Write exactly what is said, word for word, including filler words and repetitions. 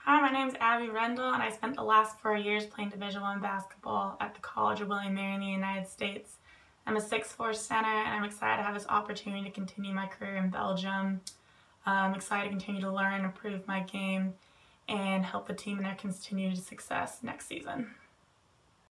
Hi, my name is Abby Rendle, and I spent the last four years playing Division One basketball at the College of William and Mary in the United States. I'm a six foot four center, and I'm excited to have this opportunity to continue my career in Belgium. I'm excited to continue to learn and improve my game and help the team in their continued success next season.